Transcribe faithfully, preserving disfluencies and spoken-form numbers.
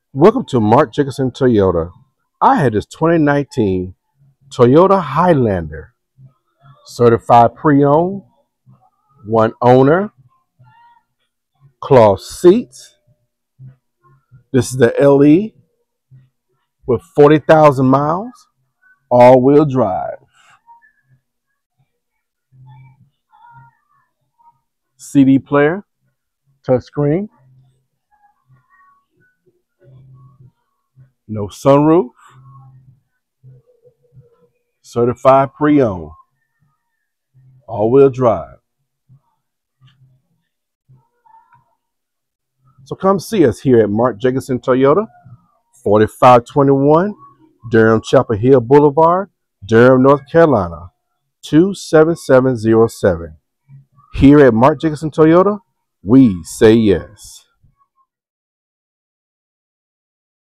Welcome to Mark Jacobson Toyota. I had this twenty nineteen Toyota Highlander, certified pre-owned, one owner, cloth seats. This is the L E with forty thousand miles, all-wheel drive, C D player, touchscreen, no sunroof, certified pre-owned, all-wheel drive. So come see us here at Mark Jacobson Toyota, forty-five twenty-one Durham Chapel Hill Boulevard, Durham, North Carolina, two seven seven zero seven. Here at Mark Jacobson Toyota, we say yes.